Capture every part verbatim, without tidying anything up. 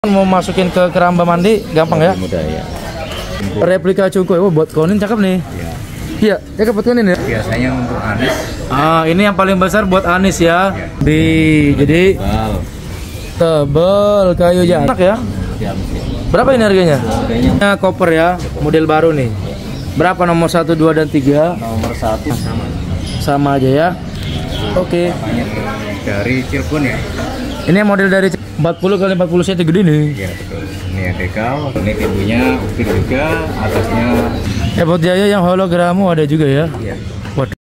Mau masukin ke keramba mandi gampang ya? Mudah ya. Replika cukup. Oh, buat konin cakep nih. Iya. Iya, cakep buat konin ya. Biasanya untuk anis. Ah, ini yang paling besar buat anis ya. Ya. Di jadi Tebal. tebel kayu jatak ya. Ya, Berapa ini harganya? harganya Nah, koper ya, model baru nih. Berapa nomor satu, dua dan tiga? nomor satu sama. Sama aja ya. Oke. Namanya dari Cirebon ya. Ini model dari empat puluh kali empat puluh cm gede nih. Iya betul. Ini yang dekal. Ini pintunya ukir juga. Atasnya. Ebot Jaya yang hologramu ada juga ya. Iya. Waduh.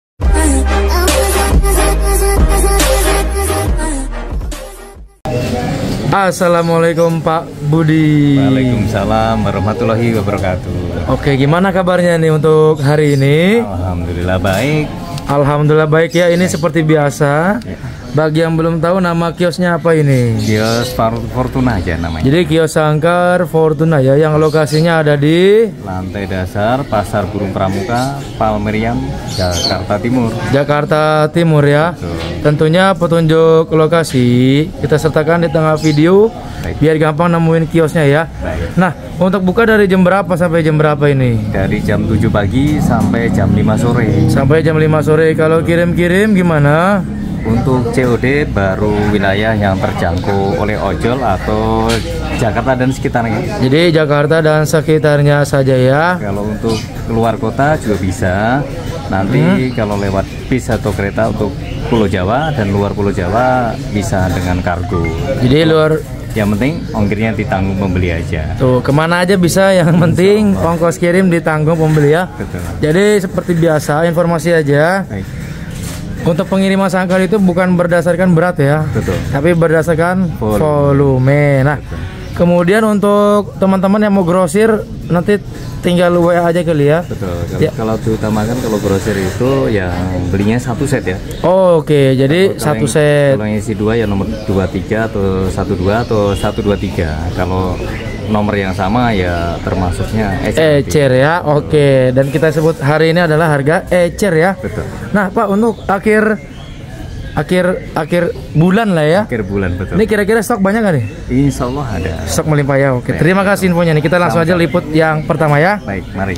Assalamualaikum Pak Budi. Waalaikumsalam warahmatullahi wabarakatuh. Oke, gimana kabarnya nih untuk hari ini? Alhamdulillah baik. Alhamdulillah baik ya. Ini seperti biasa. Bagi yang belum tahu nama kiosnya apa ini? Kios Fortuna aja namanya. Jadi kios Sangkar Fortuna ya, yang lokasinya ada di Lantai dasar Pasar Burung Pramuka, Palmeriam, Jakarta Timur. Jakarta Timur ya. Betul. Tentunya petunjuk lokasi kita sertakan di tengah video. Baik. Biar gampang nemuin kiosnya ya. Baik. Nah, untuk buka dari jam berapa sampai jam berapa ini? Dari jam tujuh pagi sampai jam lima sore. Sampai jam lima sore. Kalau kirim-kirim gimana? Untuk C O D baru wilayah yang terjangkau oleh ojol atau Jakarta dan sekitarnya. Jadi Jakarta dan sekitarnya saja ya. Kalau untuk keluar kota juga bisa. Nanti hmm. kalau lewat bis atau kereta untuk Pulau Jawa dan luar Pulau Jawa bisa dengan kargo. Jadi luar. Yang penting ongkirnya ditanggung pembeli aja. Tuh, kemana aja bisa, yang penting ongkos kirim ditanggung pembeli ya. Betul. Jadi seperti biasa, informasi aja. Baik. Untuk pengiriman sangkar itu bukan berdasarkan berat ya. Betul. Tapi berdasarkan Volume. volume. Nah, Betul. kemudian untuk teman-teman yang mau grosir nanti tinggal W A aja kali ya. Betul. Kalau, Ya. kalau diutamakan kalau grosir itu yang belinya satu set ya. Oh, oke. Jadi Kalau satu yang- set. Kalau yang isi dua ya nomor dua tiga atau satu dua atau satu dua tiga. Kalau nomor yang sama ya termasuknya ecer. Ecer ya. Oke. Dan kita sebut hari ini adalah harga ecer ya. Betul. Nah, Pak, untuk akhir akhir akhir bulan lah ya. Akhir bulan betul. Ini kira-kira stok banyak nggak nih? Insya Allah ada. Stok melimpah ya. Oke. Terima kasih infonya nih. Kita langsung aja liput yang pertama ya. Baik, mari.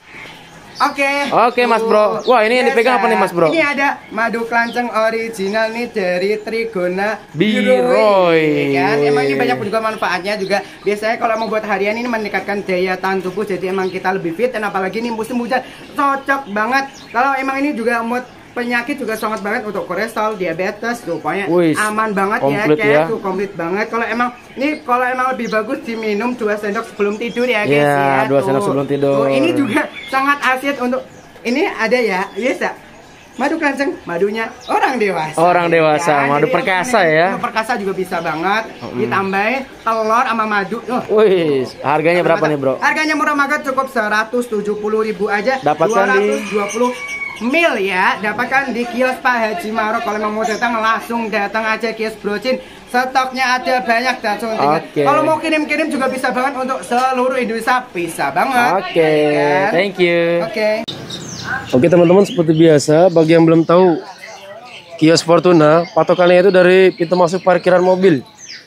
Oke. Oke, Mas Bro. Wah, ini yang dipegang apa nih, Mas Bro? Ini ada madu klanceng original nih dari Trigona Biroy. Ya kan? Emang ini banyak juga manfaatnya juga. Biasanya kalau mau buat harian ini meningkatkan daya tahan tubuh, jadi emang kita lebih fit. Dan apalagi ini musim hujan cocok banget. Kalau emang ini juga mood penyakit juga sangat banget untuk kolesterol, diabetes, tuh pokoknya Wih, aman banget komplit ya, kayak ya. tuh komplit banget. Kalau emang ini kalau emang lebih bagus diminum dua sendok sebelum tidur ya guys Iya, ya. dua Tuh. sendok sebelum tidur. Tuh, ini juga sangat asyik untuk ini ada ya, biasa. Madu klanceng, madunya orang dewasa. Orang dewasa, madu jadi perkasa yang- ya. Madu perkasa juga bisa banget. Ditambahin telur sama madu. Oh, Wih, harganya berapa nih, Bro? Harganya murah banget, cukup seratus tujuh puluh ribu aja. Dapatkan dua di- ratus dua puluh mil ya. Dapatkan di kios Pak Haji Marok. Kalau mau datang langsung datang aja kios Brocin. Stoknya ada banyak dan suntikan. Oke. Kalau mau kirim-kirim juga bisa banget untuk seluruh Indonesia, bisa banget. Oke, Ya kan? thank you. Oke. Oke teman-teman, seperti biasa, bagi yang belum tahu, kios Fortuna patokannya itu dari pintu masuk parkiran mobil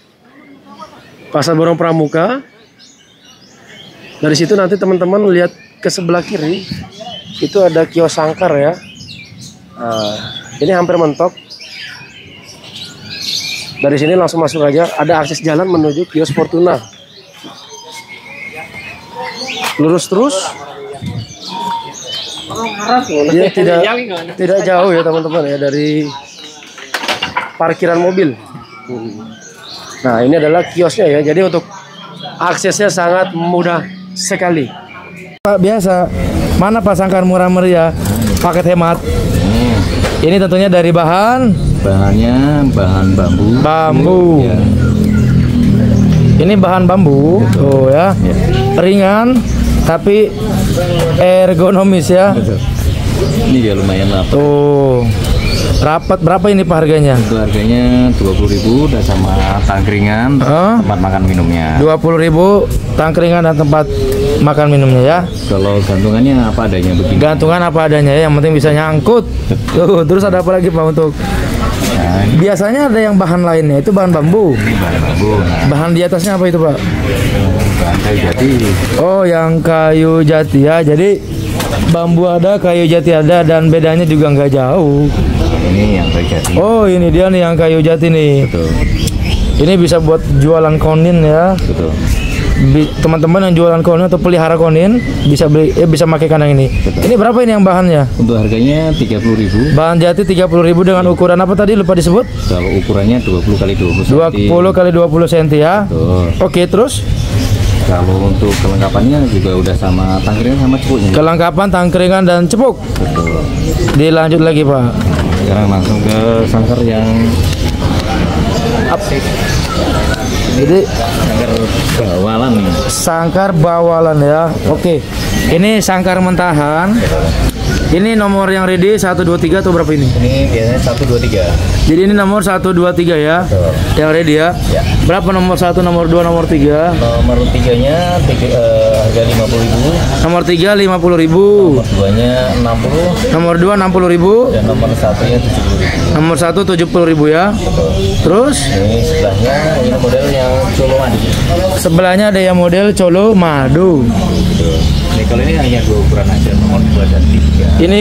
Pasar Burung Pramuka. Dari situ nanti teman-teman lihat ke sebelah kiri, itu ada kios Sangkar ya. Nah, ini hampir mentok. Dari sini langsung masuk aja, ada akses jalan menuju kios Fortuna. Lurus terus. Dia tidak tidak jauh ya teman-teman ya dari parkiran mobil. Nah, ini adalah kiosnya ya. Jadi untuk aksesnya sangat mudah sekali. Pak biasa, mana Pak Sangkar murah meriah, paket hemat. Hmm. Ini tentunya dari bahan Bahannya bahan bambu. bambu. Ya. Ini bahan bambu, tuh ya. Ya. Ringan tapi ergonomis ya. Betul. Ini ya lumayan lah. Tuh. Rapat berapa ini Pak harganya? Itu harganya dua puluh ribu udah sama tangkringan, Hah? tempat makan minumnya. dua puluh ribu tangkringan dan tempat makan minumnya ya. Kalau gantungannya apa adanya begini. Gantungan apa adanya ya, yang penting bisa nyangkut. Tuh, terus ada apa lagi Pak untuk Nah, ini Biasanya ada yang bahan lainnya, itu bahan bambu. bahan bambu. Nah, Bahan di atasnya apa itu, Pak? bahan kayu jati. Oh, yang kayu jati ya. Jadi bambu ada, kayu jati ada, dan bedanya juga nggak jauh. Ini yang kayu jati. Oh, ini dia nih yang kayu jati nih. Betul. Ini bisa buat jualan konin ya. Betul. Bi- Teman-teman yang jualan konin atau pelihara konin bisa beli, eh, bisa pakai kandang ini. Ini berapa ini yang bahannya? Untuk harganya tiga puluh ribu. Bahan jati tiga puluh ribu dengan ukuran apa tadi lupa disebut? Kalau ukurannya dua puluh kali dua puluh dua sentimeter. puluh kali dua puluh sentimeter ya. Betul. Oke, terus Kalau untuk kelengkapannya juga udah sama tangkringan sama cepuknya. kelengkapan tangkringan dan cepuk. Betul. Dilanjut lagi, Pak. Sekarang langsung ke sangkar yang Jadi sangkar bawalan nih. sangkar bawalan ya. Oke. Ini sangkar mentahan. Ini nomor yang ready satu dua tiga atau berapa ini? Ini biasanya satu dua tiga. Jadi ini nomor satu dua tiga ya. Betul. Yang ready ya. Ya. Berapa nomor satu, nomor dua, nomor tiga? Nomor tiganya tiga, eh, harga lima puluh ribu. Nomor tiga lima puluh ribu. Nomor duanya enam puluh. Nomor dua enam puluh ribu. Dan nomor satunya tujuh puluh ribu. Nomor satu tujuh puluh ribu ya. Betul. Terus Ini sebelahnya ini model yang colo madu. sebelahnya ada yang model colo madu. Betul. Ini kalau ini hanya dua ukuran aja, nomor dua dan tiga. Ini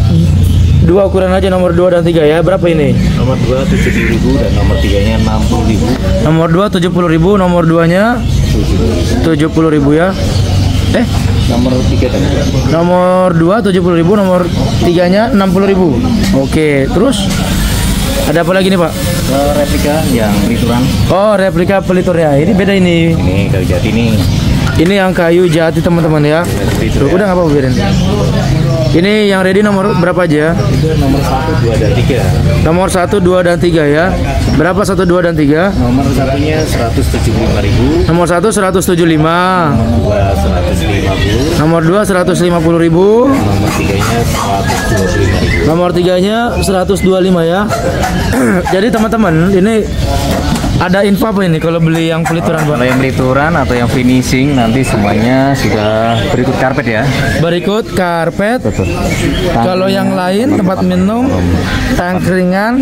dua ukuran aja, nomor dua dan tiga ya. Berapa ini? Nomor dua tujuh puluh ribu dan nomor tiganya enam puluh ribu. Nomor dua tujuh puluh ribu, nomor duanya tujuh puluh ribu ya. Eh, Nomor tiga dan dua. nomor dua tujuh puluh ribu, nomor tiganya enam puluh ribu. Oke, terus ada apa lagi nih, Pak? Eh, replika yang pelituran. Oh, replika peliturnya. Ini beda ini. Ini kayu jati nih. Ini yang kayu jati teman-teman ya. Tuh, udah nggak apa-apa biarin. Ini yang ready nomor berapa aja? Itu nomor satu, dua dan tiga. Nomor satu, dua dan tiga ya. Berapa satu, dua dan tiga? Nomor satunya seratus tujuh puluh lima ribu. Nomor satu seratus tujuh puluh lima. Dua seratus lima puluh. Nomor dua seratus lima puluh ribu. Nomor tiganya seratus dua puluh lima ribu. Nomor tiganya seratus dua puluh lima ya. Jadi teman-teman, ini ada info apa ini kalau beli yang pelituran, Pak? Kalau yang pelituran atau yang finishing nanti semuanya sudah berikut karpet ya. Berikut karpet. Betul. Kalau yang lain tempat minum, tangkringan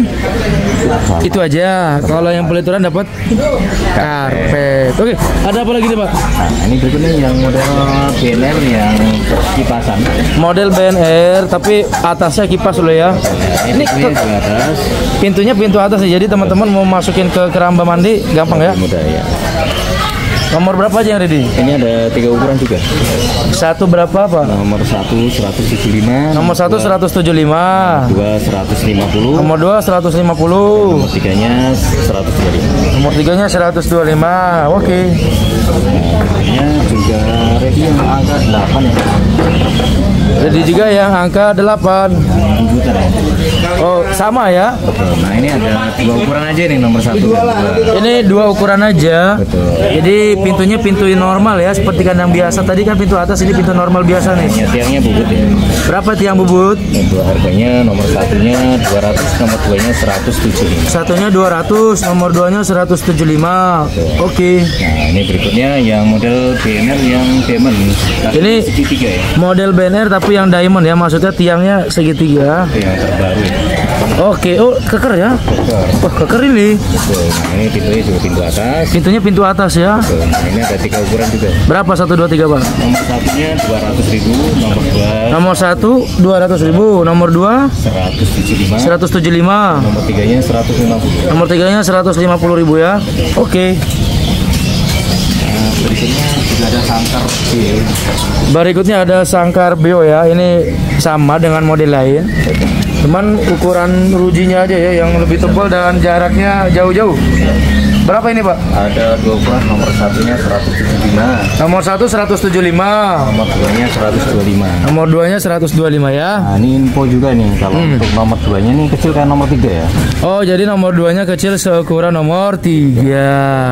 itu aja. Kalau yang pelituran dapat karpet. Oke, ada apa lagi nih, Pak? Nah, ini berikutnya yang model B N R yang kipasan. Model B N R tapi atasnya kipas dulu ya. Ini Ini pintunya ke- di atas. pintunya pintu atas ya. Jadi teman-teman mau masukin ke keramba mandi gampang ya. Mudah ya. Nomor berapa aja yang ready? Ini ada tiga ukuran juga. Satu berapa, Pak? Nomor satu seratus tujuh puluh lima. Nomor satu seratus tujuh puluh lima. Dua seratus lima puluh. Nomor dua seratus lima puluh. Nomor tiganya seratus dua puluh lima. Nomor tiganya seratus dua puluh lima. Oke. Ini juga ready yang angka delapan ya. Jadi juga yang angka delapan. Bukan ya. Oh, sama ya. Betul. Nah ini ada dua ukuran aja nih nomor satu dan dua. Ini dua ukuran aja. Betul. Jadi pintunya pintu normal ya, seperti kandang biasa. Tadi kan pintu atas, ini pintu normal biasa nih. Ya, tiangnya bubut ya. Berapa tiang bubut? Untuk harganya nomor satunya dua ratus, nomor duanya seratus tujuh puluh lima. Satunya dua ratus, nomor duanya seratus tujuh puluh lima. Oke. Nah ini berikutnya yang model B N R yang diamond. Tapi Ini segitiga ya. model B N R tapi yang diamond ya, maksudnya tiangnya segitiga. Itu yang terbaru ya. Oke, oh keker ya. Wah, keker ini. Betul. Nah ini pintunya juga pintu atas. Pintunya pintu atas ya. Betul. Nah ini ada tiga ukuran juga. Berapa satu dua tiga, Pak? Nomor satunya dua ratus ribu, nomor dua Nomor satu dua ratus ribu, nomor dua seratus tujuh puluh lima, seratus tujuh puluh lima, nomor tiganya seratus lima puluh. nomor tiganya seratus lima puluh ribu ya. Oke. Nah, berikutnya juga ada sangkar B. Berikutnya ada sangkar bio ya. Ini sama dengan model lain. Cuman ukuran rujinya aja ya yang lebih tebal dan jaraknya jauh-jauh. Berapa ini, Pak? Ada dua ukuran, nomor satunya seratus tujuh puluh lima, Nomor satu seratus tujuh puluh lima, nomor duanya seratus dua puluh lima. nomor duanya seratus dua puluh lima ya. Nah ini info juga nih kalau untuk nomor duanya nih kecil kayak nomor tiga ya. Oh, jadi nomor duanya kecil seukuran nomor tiga.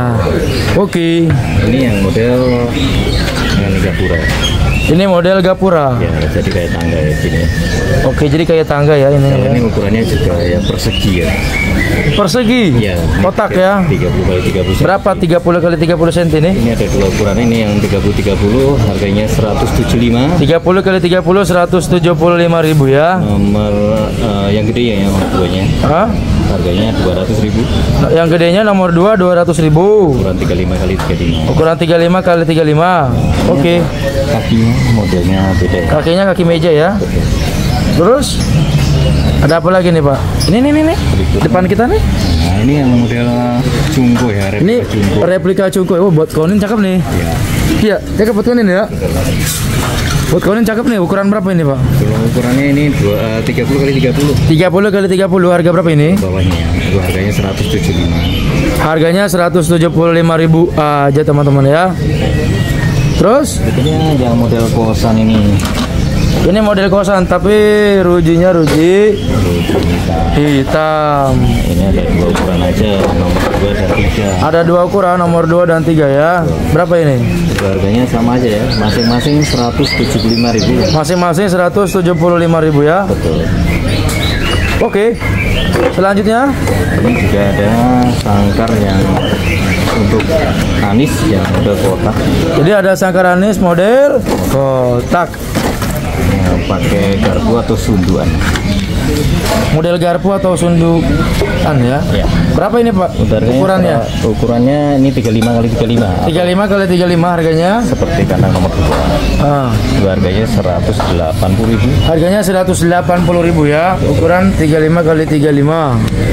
Oke. Ini yang model yang Gapura. Ini model gapura. Ya jadi kayak tangga ya sini. Oke, jadi kayak tangga ya ini. Kalau ya. ini ukurannya juga ya persegi ya. Persegi. Ya. Kotak ya. tiga puluh kali tiga puluh. Berapa tiga puluh kali tiga puluh sentimeter ini? Ini ada dua ukuran, ini yang tiga puluh tiga puluh harganya seratus tujuh puluh lima. tiga puluh kali tiga puluh seratus tujuh puluh lima ribu ya. Nomor eh, yang gede ya yang nomor duanya. Hah? harganya dua ratus ribu. Yang gedenya nomor dua dua ratus ribu. Ukuran tiga puluh lima kali tiga puluh lima. Ukuran tiga puluh lima kali tiga puluh lima. Oke. Kakinya modelnya beda. Kakinya kaki meja ya. Terus ada apa lagi nih Pak? Ini nih nih nih. Depan kita nih. Nah ini yang model Cungko ya. Replika Ini Cungko. replika Cungko. Oh buat konin cakep nih. Ya. Iya, cakep buat konin ya. Buat konin cakep nih. Ukuran berapa ini Pak? Kalau ukurannya ini tiga puluh kali tiga puluh. tiga puluh kali tiga puluh. Harga berapa ini? Bawahnya itu harganya seratus tujuh puluh lima. Harganya seratus tujuh puluh lima ribu aja teman-teman ya. Terus Berikutnya yang model kosan ini. ini model kosan tapi rujinya ruji hitam. Ini ada dua ukuran aja, nomor dua dan tiga. Ada dua ukuran, nomor dua dan tiga ya. Berapa ini? Itu harganya sama aja ya, masing-masing seratus tujuh puluh lima ribu. Masing-masing seratus tujuh puluh lima ribu ya. Betul. Oke. Selanjutnya Ini juga ada sangkar yang untuk anis yang model kotak. jadi ada sangkar anis model kotak. Yang pakai garpu atau sunduan. Model garpu atau sundukan ya. Ya. Berapa ini Pak? Ukurannya, Ukurannya ukurannya ini tiga puluh lima kali tiga puluh lima. tiga puluh lima kali tiga puluh lima harganya. Seperti kandang nomor dua. Ah. Itu harganya seratus delapan puluh ribu. Harganya seratus delapan puluh ribu ya. Ukuran tiga puluh lima kali tiga puluh lima.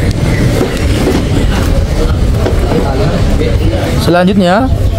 Selanjutnya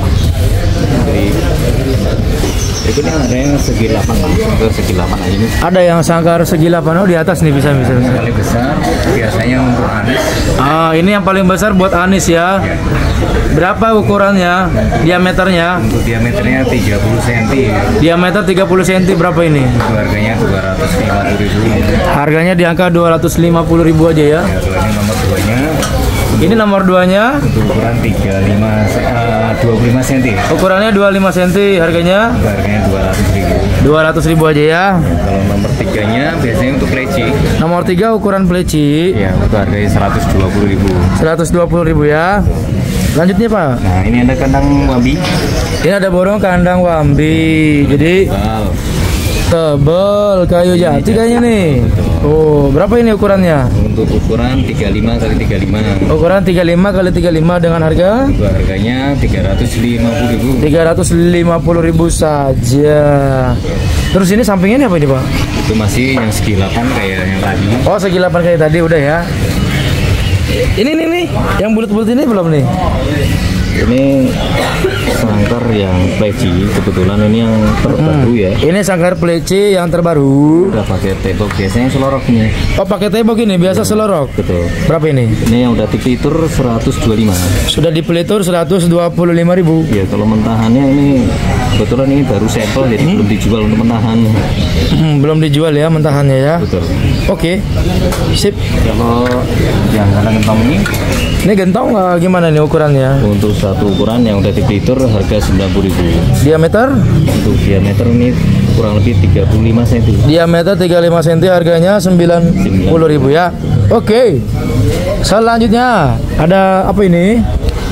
Berikutnya ada yang segi delapan, ke segi delapan aja ini. ada yang sangkar segi delapan. Oh di atas nih bisa bisa. bisa. Paling besar biasanya untuk anis. Ah ini yang paling besar buat anis ya. Berapa ukurannya? Diameternya? Untuk diameternya tiga puluh sentimeter. Diameter tiga puluh sentimeter berapa ini? Itu harganya dua ratus lima puluh ribu. Harganya di angka dua ratus lima puluh ribu aja ya. Ya, kalau ini nomor duanya Ini nomor duanya. untuk ukuran tiga puluh lima, uh, dua puluh lima sentimeter. Ukurannya dua puluh lima sentimeter. Harganya Itu harganya dua ratus ribu. dua ratus ribu aja ya. Kalau nomor tiganya biasanya untuk leci. Nomor tiga ukuran peleci Ya, itu harganya seratus dua puluh ribu. seratus dua puluh ribu ya. Lanjutnya Pak. Nah, ini ada kandang wambi. Ini ada borong kandang wambi. Jadi Wow. tebel kayu jati kayaknya nih. Oh, berapa ini ukurannya? Untuk ukuran tiga puluh lima kali tiga puluh lima. Ukuran tiga puluh lima kali tiga puluh lima dengan harga Itu harganya tiga ratus lima puluh ribu. tiga ratus lima puluh ribu saja. Terus ini sampingnya ini apa ini Pak? Itu masih yang segi delapan kayak yang tadi. Oh segi delapan kayak tadi udah ya. Ini nih nih, yang bulat-bulat ini belum nih? Ini sangkar yang pleci, kebetulan ini yang terbaru ya. Ini sangkar peleci yang terbaru. Udah pakai tembok, biasanya selorok ini. Oh pakai tembok ini biasa selorok. Betul. Berapa ini? Ini yang udah dipelitur seratus dua puluh lima. Sudah dipelitur seratus dua puluh lima ribu. Ya kalau mentahannya ini kebetulan ini baru sampel jadi belum dijual untuk mentahan. Hmm, belum dijual ya mentahannya ya. Betul. Oke, sip. Kalau yang kandang gentong ini Ini gentong uh, gimana nih ukurannya? untuk satu ukuran yang udah dipelitur harga sembilan puluh ribu. Diameter? Untuk diameter ini kurang lebih tiga puluh lima sentimeter. Diameter tiga puluh lima sentimeter harganya sembilan puluh ribu ya. Oke. Selanjutnya ada apa ini?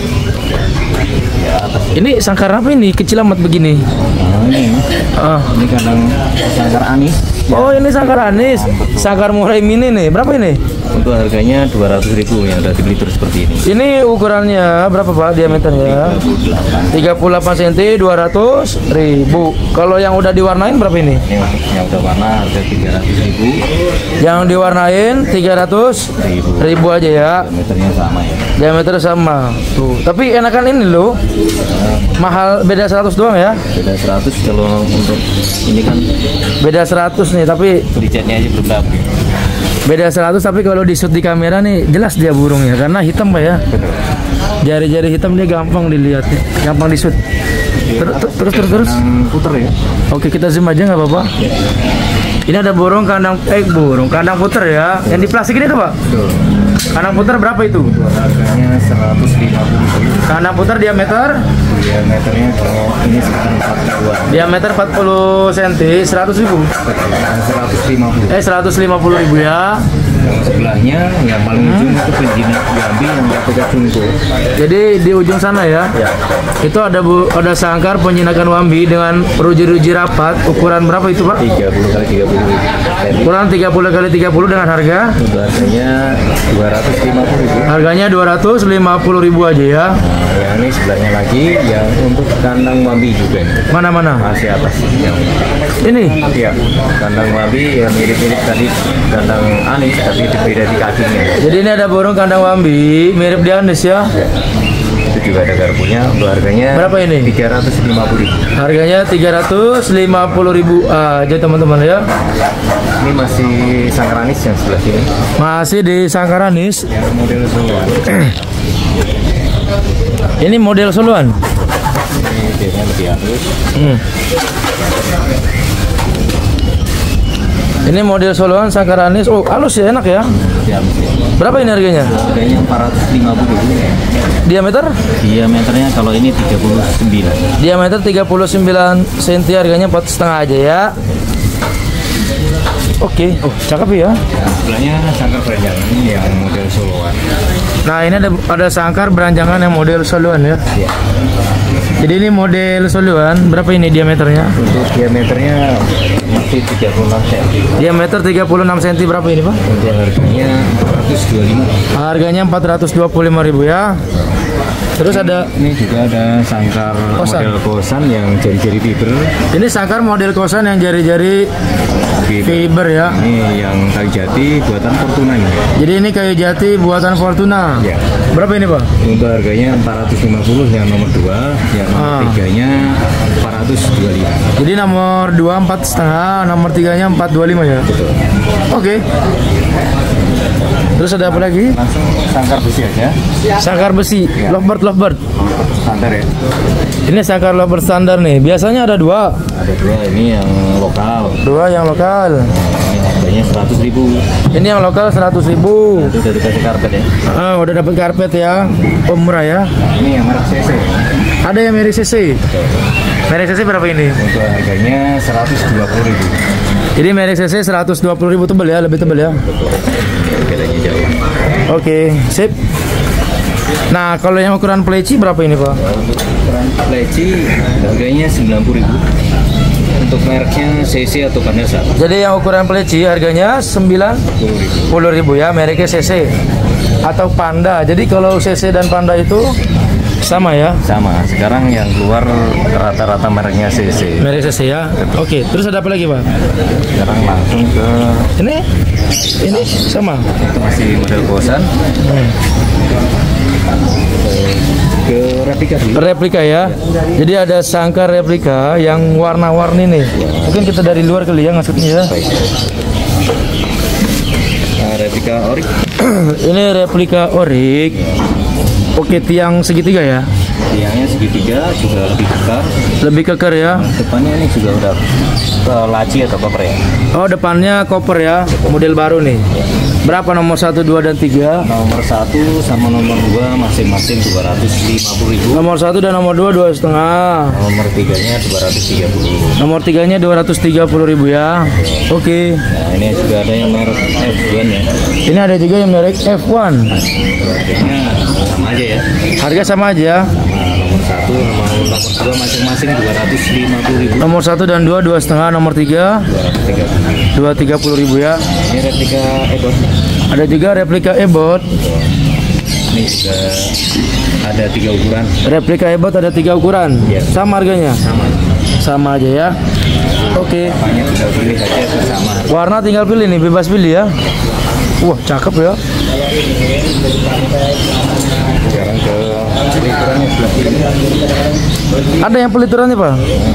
Ini sangkar apa ini? Kecil amat begini. Nah ini, Ah. ini kandang sangkar anis. Oh ini sangkar anis. Sangkar murai mini nih. Berapa ini? Untuk harganya dua ratus ribu yang udah dipelitur seperti ini. Ini ukurannya berapa Pak diameternya? tiga puluh delapan sentimeter dua ratus ribu. Kalau yang udah diwarnain berapa ini? Ini untuk yang udah warna harga tiga ratus ribu. Yang diwarnain tiga ratus ribu aja ya. Diameternya sama ya. Diameter sama. Tuh. Tapi enakan ini loh. Mahal beda seratus doang ya. Beda seratus kalau untuk ini kan Beda seratus nih tapi bridgetnya aja belum dapet. beda seratus tapi kalau di shoot di kamera nih jelas dia burungnya karena hitam Pak ya. Jari-jari hitam dia gampang dilihatnya, gampang di shoot. Ter- ter- Terus terus terus. Yang puter ya. Oke kita zoom aja nggak apa-apa. Ini ada borong kandang eh borong kandang puter ya. Yang di plastik ini tuh Pak. Betul. Kandang puter berapa itu? Harganya seratus lima puluh ribu. Kandang puter diameter Diameternya kalau ini sekitar empat puluh. diameter empat puluh sentimeter seratus ribu. seratus lima puluh. Eh seratus lima puluh ribu ya. Yang sebelahnya yang paling ujung itu penjinak Jambi yang replika Junko. Jadi di ujung sana ya, Ya. itu ada bu, ada sangkar penjinakan Wambi dengan ruji-ruji rapat. Ukuran berapa itu Pak? tiga puluh kali tiga puluh. Ukuran tiga puluh kali tiga puluh dengan harga? Untuk harganya dua ratus lima puluh ribu. Harganya dua ratus lima puluh ribu aja ya. Nah, yang ini sebelahnya lagi yang untuk kandang Wambi juga nih. Mana-mana? Masih atas yang Ini? iya, kandang Wambi yang mirip-mirip tadi kandang Anis tapi beda di kakinya. Jadi ini ada burung kandang Wambi, mirip di Anis ya. Itu juga ada garpunya. Untuk harganya Berapa ini? tiga ratus lima puluh ribu. Harganya tiga ratus lima puluh ribu aja teman-teman ya. Ini masih Sangkaranis yang sebelah sini. Masih di Sangkaranis. Yang model Soloan. Ini model Soloan. Ini biasanya lebih halus. Hmm. Ini model Soloan Sangkaranis. Oh, halus ya, enak ya. Lebih halus ya. Berapa ini harganya? Harganya empat ratus lima puluh ribu. Diameter? Diameternya kalau ini tiga puluh sembilan. Diameter tiga puluh sembilan sentimeter, harganya empat setengah aja ya. Oke, oh cakep ya. Yang sebelahnya sangkar beranjangan yang model Soloan. Nah ini ada ada sangkar beranjangan yang model Soloan ya. Ya. Jadi ini model Soloan, berapa ini diameternya? Untuk diameternya masih tiga puluh enam sentimeter. Diameter tiga puluh enam sentimeter, berapa ini Pak? Untuk harganya empat ratus dua puluh lima. Harganya empat ratus dua puluh lima ribu ya. Terus ada Ini juga ada sangkar Kosan. model kosan yang jari-jari fiber. ini sangkar model kosan yang jari-jari fiber ya. Ini yang kayu jati buatan Fortuna ini. Jadi ini kayu jati buatan Fortuna. Ya. Berapa ini Pak? Untuk harganya empat ratus lima puluh yang nomor dua, yang nomor Ah. tiganya empat ratus dua puluh lima. Jadi nomor dua empat setengah, nomor tiganya empat dua lima ya. Betul. Oke. Terus ada apa lagi? Langsung sangkar besi aja. Sangkar besi, Ya. lovebird lovebird. Standar ya. Ini sangkar lovebird standar nih. Biasanya ada dua, Ada dua, ini yang lokal. dua yang lokal. Ini harganya seratus ribu. Ini yang lokal seratus ribu. Itu udah dikasih karpet ya. Ah, udah dapat karpet ya. Oh, murah ya. Ini yang merek C C. Ada yang merek C C. Merek C C berapa ini? Untuk harganya seratus dua puluh ribu. Jadi merek C C seratus dua puluh ribu, tebel ya, lebih tebel ya. Bedanya jauh. Oke, sip. Nah, kalau yang ukuran pleci berapa ini, Pak? Untuk ukuran leci harganya sembilan puluh ribu. Untuk mereknya C C atau Pandasa Jadi yang ukuran pleci harganya sembilan puluh ribu ya, mereknya C C atau Panda. Jadi kalau C C dan Panda itu sama ya? sama. Sekarang yang keluar rata-rata mereknya C C. Merek C C ya. Oke, terus ada apa lagi, Pak? Sekarang langsung ke Ini ini sama. itu masih model kosan. Ke replika dulu. Replika ya. Jadi ada sangkar replika yang warna-warni nih. Mungkin kita dari luar kali ya maksudnya ya. Baik. Nah, replika ori. Ini replika orik. Oke, tiang segitiga ya. Tiangnya segitiga juga lebih besar. Lebih keker ya. Depannya ini juga udah ke laci atau koper ya. Oh, depannya koper ya. Model baru nih. Berapa nomor satu, dua, dan tiga? Nomor satu sama nomor dua masing-masing dua ratus lima puluh ribu. Nomor satu dan nomor dua dua setengah. Nomor tiganya dua ratus tiga puluh. Nomor tiganya dua ratus tiga puluh ribu ya. Oke. Nah, ini juga ada yang merek F satu ya. Ini ada juga yang merek F satu. Harganya sama aja ya. Harga sama aja. Sama nomor satu sama nomor dua masing-masing dua ratus lima puluh ribu. Nomor satu dan dua dua setengah. Nomor tiga dua ratus tiga puluh. dua tiga puluh ribu ya. Ini replika Ebot. Ada juga replika Ebot. Ini juga ada tiga ukuran. Replika Ebot ada tiga ukuran. Iya. Sama harganya. Sama. Sama aja ya. Oke. Apanya tinggal pilih aja itu sama. Warna tinggal pilih nih, bebas pilih ya. Wah, cakep ya. Sekarang ke peliturannya sebelah kiri. Ada yang peliturannya, Pak?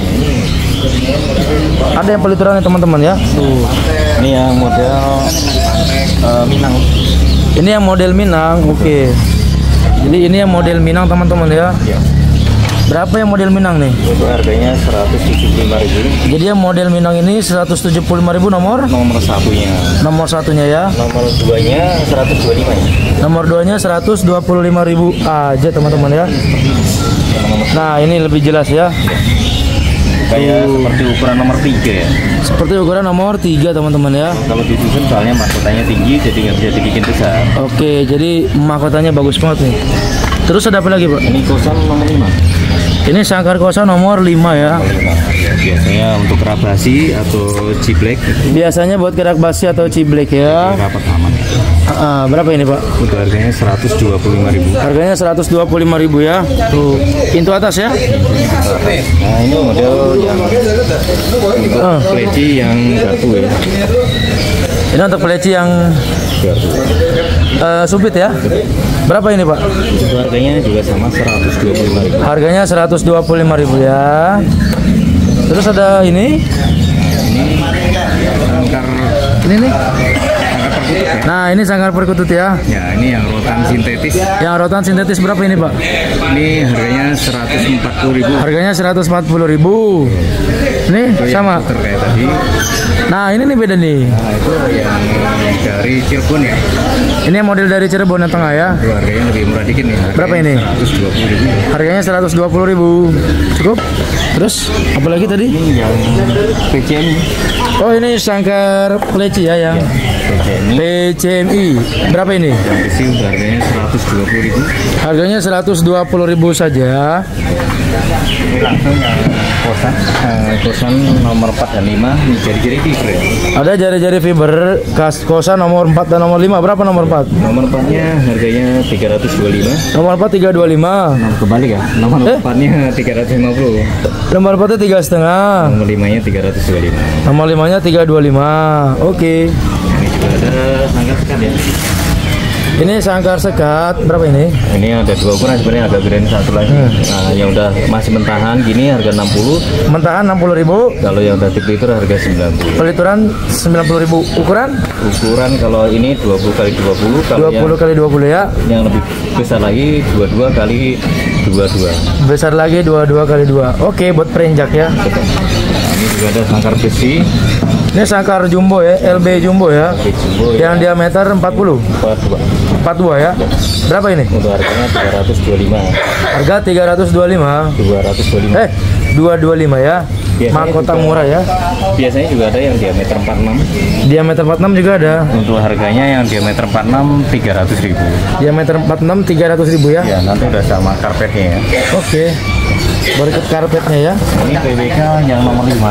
Ada yang peliturannya, teman-teman ya. Tuh. Ini yang model uh, Minang. Ini yang model Minang. Oke. Jadi ini yang model Minang, teman-teman ya. Ya. Berapa yang model Minang nih? Itu harganya seratus tujuh puluh lima ribu. Jadi yang model Minang ini seratus tujuh puluh lima ribu nomor Nomor satunya. nomor satunya ya. Nomor duanya seratus dua puluh lima ya. Nomor duanya seratus dua puluh lima ribu aja, teman-teman ya. Nah, ini lebih jelas ya. kayak seperti ukuran nomor tiga ya. Seperti ukuran nomor tiga teman-teman ya. Kalau disusun soalnya mahkotanya tinggi jadi nggak bisa dibikin besar. Oke, jadi mahkotanya bagus banget nih. Terus ada apa lagi Pak? Ini kosan nomor lima. Ini sangkar kosa nomor lima ya. Biasanya untuk kerabasi atau ciblek. Biasanya buat kerak basi atau ciblek ya. Rapat aman. Ah, berapa ini Pak? Untuk harganya seratus dua puluh lima ribu. Harganya seratus dua puluh lima ribu ya. Tuh, pintu atas ya. Nah ini model yang Ah. pleci yang garpu ya. Ini untuk peleci yang Garpu. eh, supit ya. Berapa ini Pak? Untuk harganya juga sama seratus dua puluh lima ribu. Harganya seratus dua puluh lima ribu ya. Terus ada ini. Sangkar Ini nih. sangkar perkutut ya. Nah, ini sangkar perkutut ya. Ya ini yang rotan sintetis. Yang rotan sintetis berapa ini Pak? Ini harganya seratus empat puluh ribu. Harganya seratus empat puluh ribu. Ini sama. Puter kayak tadi. Nah, ini nih beda nih. Nah itu yang dari Cirebon ya. Ini yang model dari Cirebon yang tengah ya. Itu harganya lebih murah dikit nih. Harganya Berapa ini? seratus dua puluh ribu. Harganya seratus dua puluh ribu. Cukup? Terus apa lagi tadi? Ini yang P C M. Oh, ini sangkar peleci ya yang P C M P C M I. Berapa ini? yang besi untuk harganya seratus dua puluh ribu. Harganya seratus dua puluh ribu saja. Ini langsung yang kosan eh, kosan nomor empat dan lima ini jari-jari fiber ya. Ada jari-jari fiber kas kosa nomor empat dan nomor lima. Berapa nomor empat? Nomor empatnya harganya tiga ratus dua puluh lima. Nomor empat tiga dua lima. Nomor kebalik ya. Nomor Eh? empatnya tiga ratus lima puluh. Nomor empatnya tiga setengah. Nomor limanya tiga ratus dua puluh lima. Nomor limanya tiga dua lima. Oke. Ini juga ada sangkar sekat ya. Ini sangkar sekat berapa ini? Ini ada dua ukuran sebenarnya, ada grand satu lagi. Nah, yang udah masih mentahan gini harga enam puluh. Mentahan enam puluh ribu. Kalau yang udah tip liter harga sembilan puluh. Pelituran sembilan puluh ribu. Ukuran Ukuran kalau ini dua puluh kali dua puluh, kalau dua puluh kali dua puluh ya. yang, yang lebih besar lagi dua puluh dua kali dua puluh dua. Besar lagi dua puluh dua kali dua. Oke, buat perinjak ya. Nah, ini juga ada sangkar besi. Ini sangkar jumbo ya, L B jumbo ya. Besi jumbo Yang diameter empat puluh. empat dua. empat puluh dua ya. Berapa ini? Untuk harganya tiga ratus dua puluh lima. Harga tiga ratus dua puluh lima. dua ratus dua puluh lima. Eh, dua ratus dua puluh lima ya. Biasanya Mahkota juga- murah ya. Biasanya juga ada yang diameter empat puluh enam. Diameter empat puluh enam juga ada. Untuk harganya yang diameter empat puluh enam tiga ratus ribu. Diameter empat puluh enam tiga ratus ribu ya. Ya, nanti udah sama karpetnya ya. Oke. Berikut karpetnya ya. Ini P W K yang nomor lima.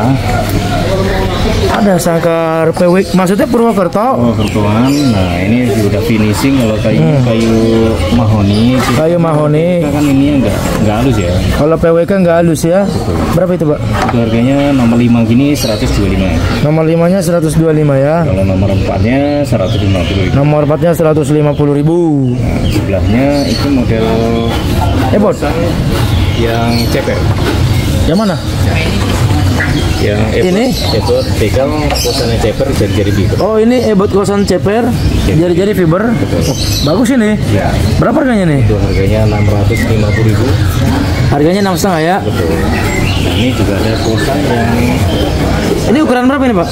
Ada sangkar P W, maksudnya Purwokerto. Oh, kertoan. Nah, ini sudah finishing. Kalau kayu kayu mahoni. Kayu mahoni. Kan ini enggak enggak halus ya. Kalau P W K nggak halus ya. Berapa itu Pak? Itu harganya nomor lima gini seratus dua puluh lima. Nomor limanya seratus dua puluh lima ya. Kalau nomor empatnya seratus lima puluh ribu. Nomor empatnya seratus lima puluh ribu. Nah, sebelahnya itu model Ebot. yang ceper. Yang mana? Yang ebot, Ini? ebot bekal kosannya ceper jari-jari fiber. Oh, ini ebot kosan ceper, jari-jari fiber. Oh, bagus ini. Ya, Berapa harganya nih? itu harganya enam ratus lima puluh ribu. Harganya enam setengah ya. Betul. Nah, ini juga ada kosan yang Ini ukuran berapa ini Pak?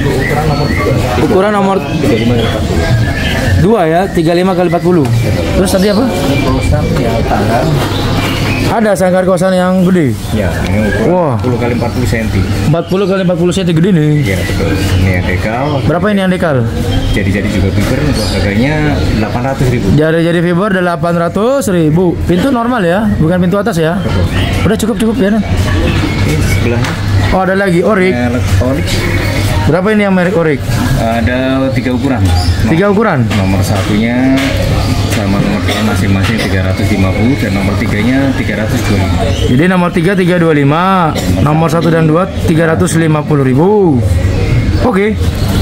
Ukuran nomor tiga puluh lima kali empat puluh. dua ya, tiga puluh lima kali empat puluh. Terus tadi apa? Ini kosan yang tangan. Ada sangkar kosan yang gede. Ya, ini ukuran Wah. empat puluh kali empat puluh senti. empat puluh kali empat puluh sentimeter gede nih. Ya, betul. Ini yang dekal. Berapa ini yang dekal? Jadi-jadi juga fiber untuk harganya delapan ratus ribu. Jari-jari fiber delapan ratus ribu. Pintu normal ya, bukan pintu atas ya. Udah cukup cukup ya. Nan. Ini sebelahnya Oh, ada lagi Orik. merek Onyx. Berapa ini yang merek Orik? Ada tiga ukuran. Tiga ukuran. Nomor satunya sama nomor dua masing-masing tiga ratus lima puluh dan nomor tiganya tiga ratus dua puluh lima. Jadi nomor tiga tiga dua lima, nomor satu dan dua tiga ratus lima puluh ribu. Oke.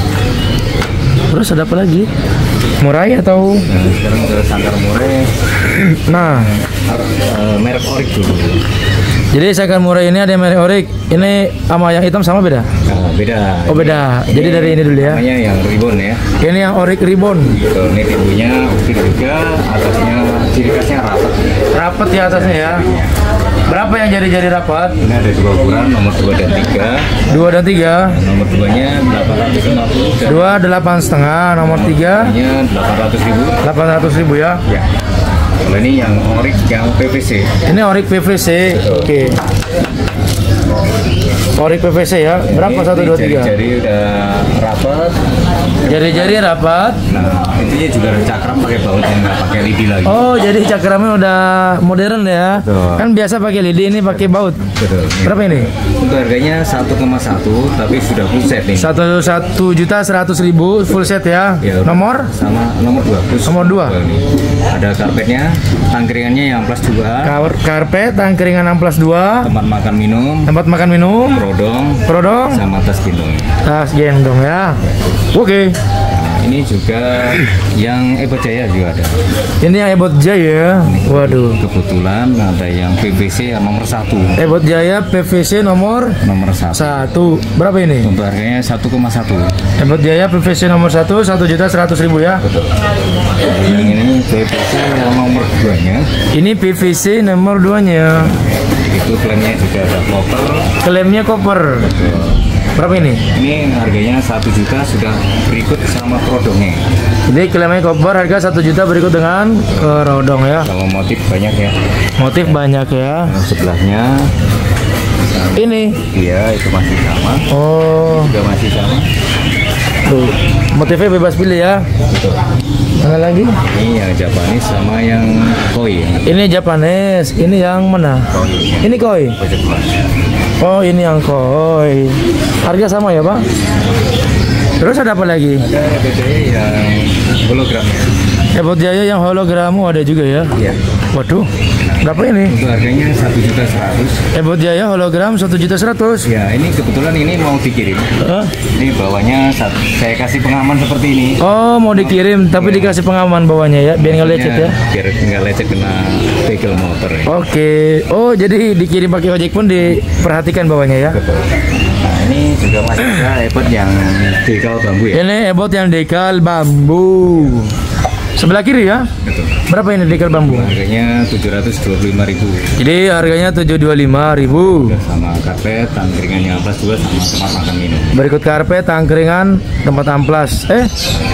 Terus ada apa lagi? Murai atau? Nah, sekarang ke sangkar murai. Nah, eh, merek Onyx dulu. jadi sangkar murai ini ada merek Orik. Ini sama yang hitam sama beda? Nah, beda. Oh beda. Jadi dari ini dulu ya. Namanya yang ribbon ya. Ini yang Orik Ribbon. Tuh, ini pintunya ukir juga, atasnya ciri khasnya rapat. Rapat di atasnya ya. Berapa yang jari-jari rapat? Ini ada dua ukuran, nomor dua dan tiga. Dua dan tiga. Nomor duanya delapan ratus lima puluh dan Dua delapan setengah. Nomor tiga tiganya delapan ratus ribu. delapan ratus ribu ya. Ya. Kalau ini yang Onyx yang P V C. Ini Orik P V C. Oke. Orik P V C ya. Berapa? Ini Satu dua tiga. Jari-jari udah rapat. Jari-jari rapat. Nah, intinya juga ada cakram pakai baut yang nggak pakai lidi lagi. Oh, jadi cakramnya udah modern ya. Betul. Kan biasa pakai lidi, ini pakai baut. Betul. Berapa ini? Untuk harganya satu koma satu tapi sudah full set nih. Satu satu juta seratus ribu full set ya. Ya, udah. Nomor? Sama nomor dua. Plus Nomor dua. Ini. Ada karpetnya, tangkringannya yang plus dua. Kar karpet, tangkringan enam plus dua. Tempat makan minum, Tempat makan minum. prodong, Prodong. sama tas gendong. Tas gendong ya. Oke. Ini juga yang Evo Jaya juga ada. Ini yang Ebot Jaya. Waduh. Kebetulan ada yang P V C yang nomor satu. Ebot Jaya P V C nomor Nomor satu. satu. Berapa ini? Untuk harganya satu koma satu. Ebot Jaya P V C nomor satu, satu juta seratus ribu ya. Yang ini P V C yang nomor dua nya. Ini P V C nomor dua nya. Itu klaimnya juga ada koper. Klaimnya koper. Berapa ini? Ini harganya satu juta sudah berikut sama prodongnya. Jadi klaimnya koper harga satu juta berikut dengan kerodong ya. Kalau motif banyak ya. Motif banyak ya. Yang sebelahnya Ini. iya itu masih sama. Oh, Juga masih sama. tuh. Motifnya bebas pilih ya. Betul. Mana lagi? Ini yang Japanese sama yang koi. Ini Japanese. Ini yang mana? Koi. Ini koi. Pojok bawah. Oh, ini yang koi. Harga sama ya, Pak? Terus ada apa lagi? Ada B D yang hologram. Ebot Jaya yang hologram ada juga ya. Iya. Waduh. Berapa ini? Untuk harganya satu juta seratus. Ebot Jaya hologram satu juta seratus. Ya, ini kebetulan ini mau dikirim. Hah? Ini bawahnya sat- saya kasih pengaman seperti ini. Oh, mau dikirim tapi dikasih pengaman bawahnya ya, biar nggak lecet ya. Biar nggak lecet kena bekel motor ya. Oke. Oh, jadi dikirim pakai ojek pun diperhatikan bawahnya ya. Betul. Nah, ini juga masih ada Ebot yang dekal bambu ya. Ini ebot yang dekal bambu. Sebelah kiri ya. Betul. Berapa ini dekal bambu? Harganya tujuh ratus dua puluh lima ribu. Jadi harganya tujuh ratus dua puluh lima ribu. Sama karpet, tangkringan yang plus dua sama tempat makan minum. Berikut karpet, tangkringan, tempat amplas. Eh,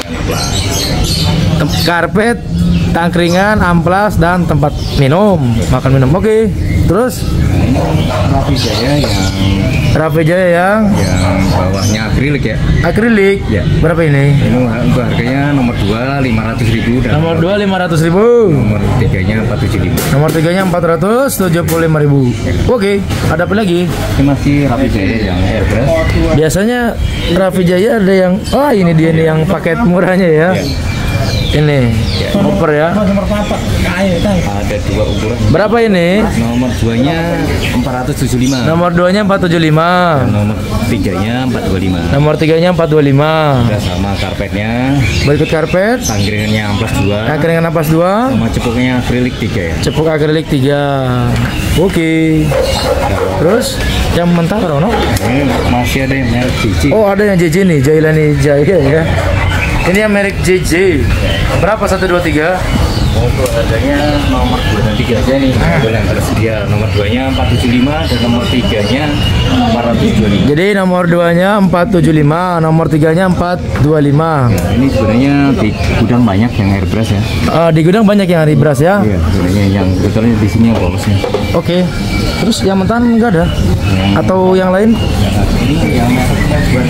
tem karpet, tangkringan, amplas dan tempat minum, makan minum. Oke. Terus Nah, ini Rapi Jaya yang Rapi Jaya yang yang bawahnya akrilik ya. akrilik. Ya. Berapa ini? Ini untuk harganya nomor dua lima ratus ribu dan Nomor dua lima ratus ribu. nomor tiganya empat tujuh lima. Nomor tiganya empat ratus tujuh puluh lima ribu. Oke. Ada apa lagi? Ini masih Rapi Jaya yang airbrush. Biasanya Rapi Jaya ada yang, oh ini dia nih yang paket murahnya ya. Ini koper ya. Ada dua ukuran. Berapa ini? Nomor duanya empat ratus tujuh puluh lima. Nomor dua nya empat ratus tujuh puluh lima. Nomor tiganya empat ratus dua puluh lima. Nomor tiga nya empat ratus dua puluh lima. Udah sama karpetnya, Berikut karpet, tangkringannya amplas dua, tangkringan napas dua, sama cepuknya akrilik tiga ya. cepuk akrilik tiga. Oke. Terus yang mentaro no? Ini masih ada yang merek Cici. Oh, ada yang J J nih, Jailani Jaya ya. Ini yang merek J J. Berapa satu dua tiga? Untuk harganya nomor dua dan tiga aja nih. Boleh yang tersedia. Nomor dua nya empat ratus tujuh puluh lima dan nomor tiga nya empat ratus dua puluh lima. Jadi nomor dua nya empat ratus tujuh puluh lima, nomor tiga nya empat ratus dua puluh lima. Nah, ini sebenarnya di gudang banyak yang airbrush ya. Uh, di gudang banyak yang ribras ya. Iya, sebenarnya yang kebetulan di sini yang polosnya. Oke. Terus yang mentan enggak ada? Atau yang lain? Ini yang mereknya buat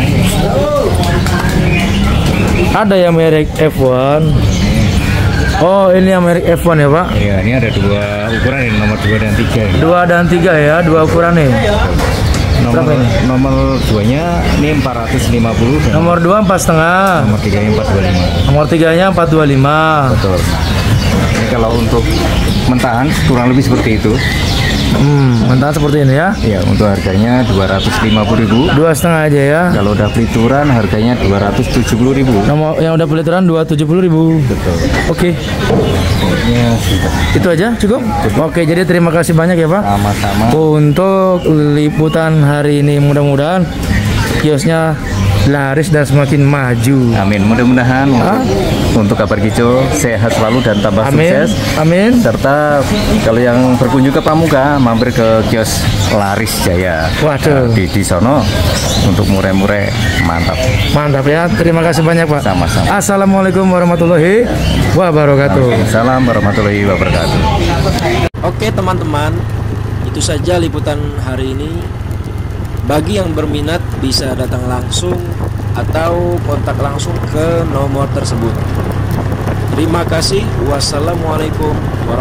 Ada yang merek F satu. Oh, ini yang merek F satu ya, Pak? Iya, ini ada dua ukuran ini, nomor dua dan tiga. Dua dan tiga ya, dua ukuran nih. Nomor Berapa ini? nomor dua nya ini empat ratus lima puluh dan Nomor dua empat setengah. nomor tiga nya empat ratus dua puluh lima. Nomor tiga nya empat ratus dua puluh lima. Betul. Ini kalau untuk mentahan kurang lebih seperti itu. Hmm, mentah seperti ini ya. Ya, untuk harganya dua ratus lima puluh ribu. Dua setengah aja ya. Kalau udah pelituran harganya dua ratus tujuh puluh ribu. Nomor yang udah pelituran dua ratus tujuh puluh ribu. Betul. Oke, Pokoknya sudah itu aja cukup. Oke, jadi terima kasih banyak ya Pak sama-sama. untuk liputan hari ini. Mudah-mudahan kiosnya laris dan semakin maju. Amin. Mudah-mudahan Ah. untuk kabar kicau sehat selalu dan tambah Amin. sukses. Amin. Serta kalau yang berkunjung ke Pramuka mampir ke kios Laris Jaya. Waduh. Di di sono untuk mure-mure mantap. Mantap ya. Terima kasih banyak Pak. Sama-sama. Assalamualaikum warahmatullahi wabarakatuh. Salam warahmatullahi wabarakatuh. Oke teman-teman, itu saja liputan hari ini. Bagi yang berminat bisa datang langsung atau kontak langsung ke nomor tersebut. Terima kasih. Wassalamualaikum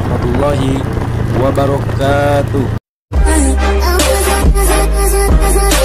warahmatullahi wabarakatuh.